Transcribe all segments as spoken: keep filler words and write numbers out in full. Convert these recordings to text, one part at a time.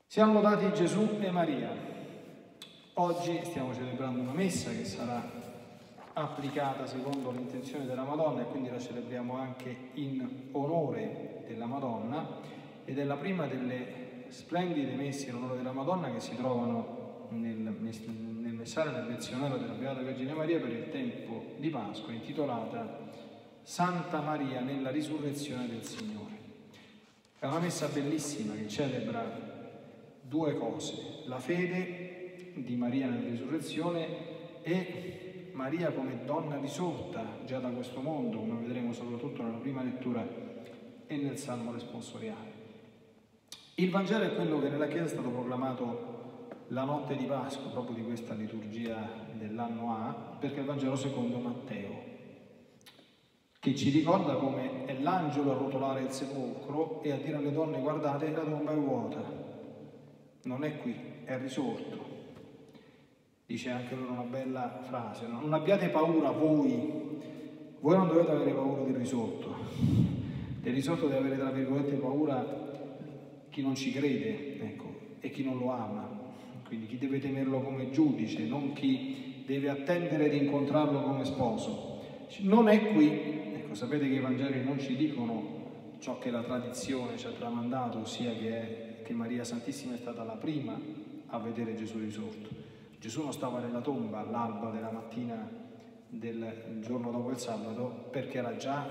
Siamo lodati Gesù e Maria. Oggi stiamo celebrando una messa che sarà applicata secondo l'intenzione della Madonna e quindi la celebriamo anche in onore della Madonna, ed è la prima delle splendide messe in onore della Madonna che si trovano nel, nel messaggio del lezionario della Beata Vergine Maria per il tempo di Pasqua, intitolata Santa Maria nella risurrezione del Signore. È una messa bellissima che celebra due cose: la fede di Maria nella risurrezione e Maria come donna risorta già da questo mondo, come vedremo soprattutto nella prima lettura e nel Salmo responsoriale. Il Vangelo è quello che nella Chiesa è stato proclamato la notte di Pasqua, proprio di questa liturgia dell'anno A, perché è il Vangelo secondo Matteo, che ci ricorda come è l'angelo a rotolare il sepolcro e a dire alle donne: guardate, la tomba è vuota, non è qui, è risorto. Dice anche loro una bella frase: non abbiate paura voi, voi non dovete avere paura del risorto. Del risorto deve avere, tra virgolette, paura chi non ci crede, ecco, e chi non lo ama. Quindi chi deve temerlo come giudice, non chi deve attendere di incontrarlo come sposo. Non è qui. Ecco, sapete che i Vangeli non ci dicono ciò che la tradizione ci ha tramandato, ossia che, è, che Maria Santissima è stata la prima a vedere Gesù risorto. Gesù non stava nella tomba all'alba della mattina del giorno dopo il sabato, perché era già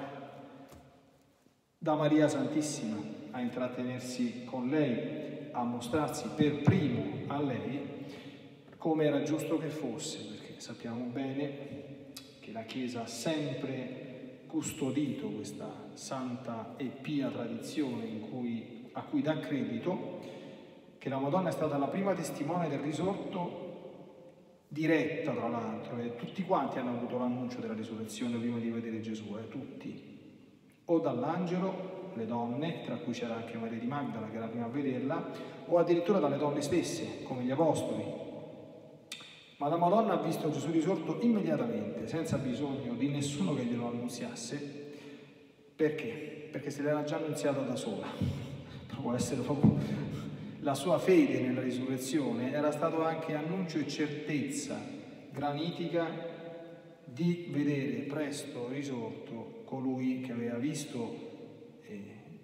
da Maria Santissima a intrattenersi con lei, a mostrarsi per primo a lei, come era giusto che fosse, perché sappiamo bene che la Chiesa ha sempre custodito questa santa e pia tradizione in cui, a cui dà credito, che la Madonna è stata la prima testimone del risorto, diretta tra l'altro, e tutti quanti hanno avuto l'annuncio della risurrezione prima di vedere Gesù, eh, tutti, o dall'angelo, le donne, tra cui c'era anche Maria di Magdala che era la prima a vederla, o addirittura dalle donne stesse, come gli apostoli. Ma la Madonna ha visto Gesù risorto immediatamente, senza bisogno di nessuno che glielo annunziasse. Perché? Perché se l'era già annunziata da sola. Può essere proprio la sua fede nella risurrezione, era stato anche annuncio e certezza granitica di vedere presto risorto colui che aveva visto eh,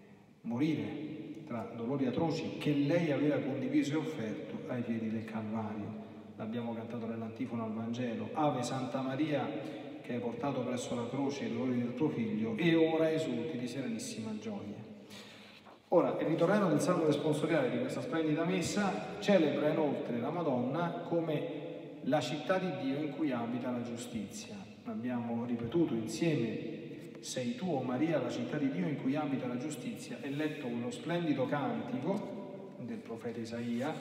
morire tra dolori atroci, che lei aveva condiviso e offerto ai piedi del Calvario. L'abbiamo cantato nell'antifona al Vangelo: Ave Santa Maria, che hai portato presso la croce i dolori del tuo figlio, e ora esulti di serenissima gioia. Ora, il ritornello del Salmo responsoriale di questa splendida messa celebra inoltre la Madonna come la città di Dio in cui abita la giustizia. Abbiamo ripetuto insieme: sei tu, o Maria, la città di Dio in cui abita la giustizia, e letto quello splendido cantico del profeta Isaia,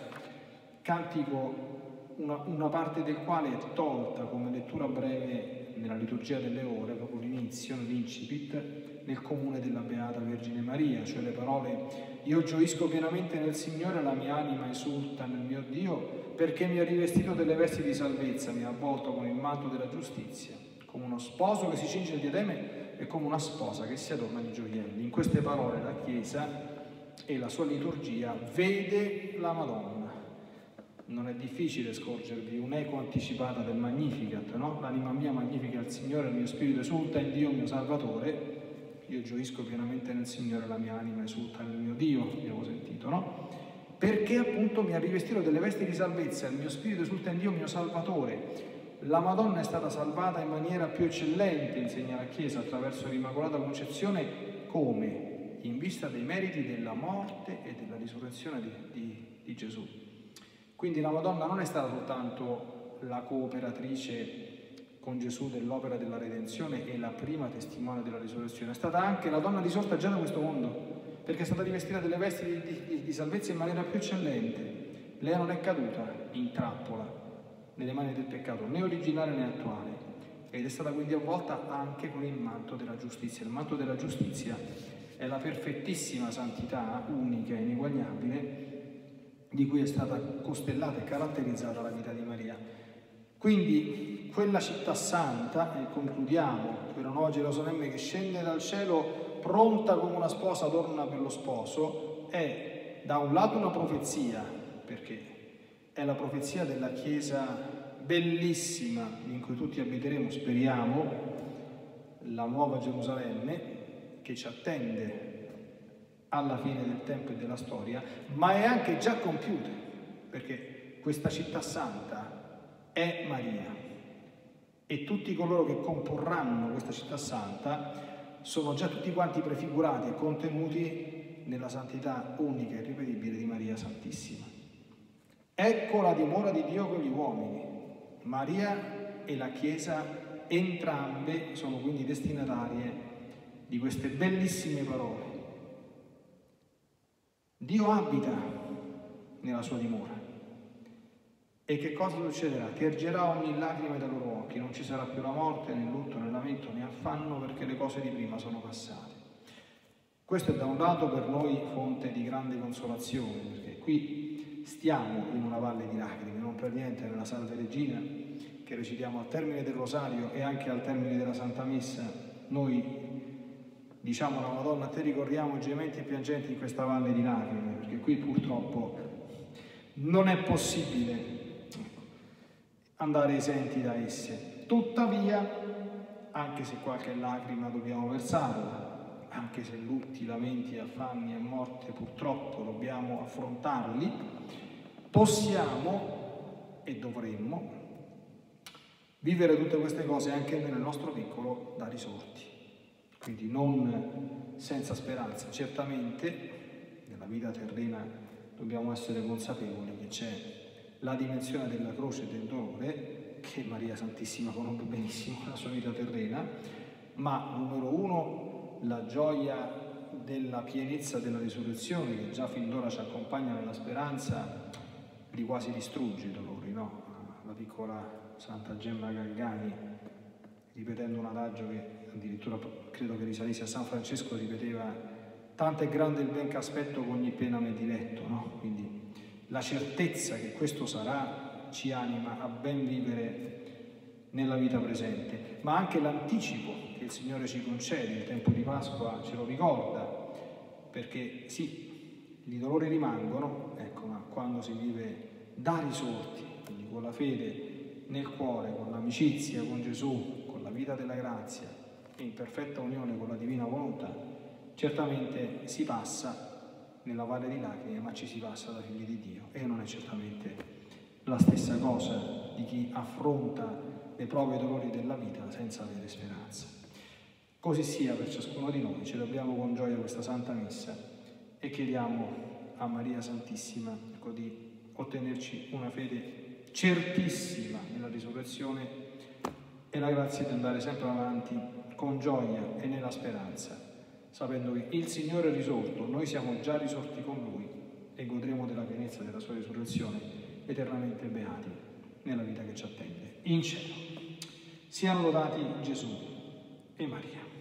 cantico Una, una parte del quale è tolta come lettura breve nella liturgia delle ore, proprio l'inizio, l'incipit, nel comune della Beata Vergine Maria, cioè le parole: io gioisco pienamente nel Signore, la mia anima esulta nel mio Dio, perché mi ha rivestito delle vesti di salvezza, mi ha avvolto con il manto della giustizia, come uno sposo che si cinge il diademe e come una sposa che si adorna di gioielli. In queste parole la Chiesa e la sua liturgia vede la Madonna. Non è difficile scorgervi un'eco anticipata del Magnificat, no? L'anima mia magnifica il Signore, il mio spirito esulta in Dio mio Salvatore. Io gioisco pienamente nel Signore, la mia anima esulta nel mio Dio, abbiamo sentito, no? Perché appunto mi ha rivestito delle vesti di salvezza, il mio spirito esulta in Dio mio Salvatore. La Madonna è stata salvata in maniera più eccellente, insegna la Chiesa, attraverso l'Immacolata Concezione, come? In vista dei meriti della morte e della risurrezione di, di, di Gesù. Quindi la Madonna non è stata soltanto la cooperatrice con Gesù dell'opera della redenzione e la prima testimone della risurrezione, è stata anche la donna risorta già da questo mondo, perché è stata rivestita delle vesti di, di, di salvezza in maniera più eccellente. Lei non è caduta in trappola nelle mani del peccato, né originale né attuale, ed è stata quindi avvolta anche con il manto della giustizia. Il manto della giustizia è la perfettissima santità, unica e ineguagliabile, di cui è stata costellata e caratterizzata la vita di Maria. Quindi quella città santa, e concludiamo, quella nuova Gerusalemme che scende dal cielo pronta come una sposa adorna per lo sposo, è da un lato una profezia perché è la profezia della Chiesa bellissima in cui tutti abiteremo, speriamo, la nuova Gerusalemme che ci attende alla fine del tempo e della storia, ma è anche già compiuta, perché questa città santa è Maria e tutti coloro che comporranno questa città santa sono già tutti quanti prefigurati e contenuti nella santità unica e irripetibile di Maria Santissima. Ecco la dimora di Dio con gli uomini. Maria e la Chiesa entrambe sono quindi destinatarie di queste bellissime parole. Dio abita nella sua dimora. E che cosa succederà? Che ergerà ogni lacrima dai loro occhi, non ci sarà più la morte, né lutto, né lamento, né affanno, perché le cose di prima sono passate. Questo è da un lato per noi fonte di grande consolazione, perché qui stiamo in una valle di lacrime, non per niente nella Salve Regina, che recitiamo al termine del Rosario e anche al termine della Santa Messa, noi diciamo alla Madonna: a te ricorriamo gementi e piangenti in questa valle di lacrime, perché qui purtroppo non è possibile andare esenti da esse. Tuttavia, anche se qualche lacrima dobbiamo versarla, anche se lutti, lamenti, affanni e morte purtroppo dobbiamo affrontarli, possiamo e dovremmo vivere tutte queste cose anche nel nostro piccolo da risorti. Quindi non senza speranza. Certamente nella vita terrena dobbiamo essere consapevoli che c'è la dimensione della croce e del dolore, che Maria Santissima conosce benissimo nella sua vita terrena, ma numero uno la gioia della pienezza della risurrezione, che già fin d'ora ci accompagna nella speranza, li quasi distrugge i dolori, no? La piccola Santa Gemma Galgani, ripetendo un adagio che addirittura credo che risalisse a San Francesco, ripeteva: tanto è grande il ben che aspetto che ogni pena mi diletto, no? Quindi la certezza che questo sarà ci anima a ben vivere nella vita presente, ma anche l'anticipo che il Signore ci concede, il tempo di Pasqua ce lo ricorda, perché sì, i dolori rimangono, ecco, ma quando si vive da risorti, quindi con la fede nel cuore, con l'amicizia con Gesù, con la vita della grazia e in perfetta unione con la divina volontà, certamente si passa nella valle di lacrime, ma ci si passa da figli di Dio, e non è certamente la stessa cosa di chi affronta le prove e i dolori della vita senza avere speranza. Così sia per ciascuno di noi. Celebriamo con gioia questa Santa Messa e chiediamo a Maria Santissima, ecco, di ottenerci una fede certissima nella risurrezione e la grazia di andare sempre avanti con gioia e nella speranza, sapendo che il Signore è risorto, noi siamo già risorti con Lui e godremo della pienezza della sua risurrezione, eternamente beati nella vita che ci attende in cielo. Siano lodati Gesù e Maria.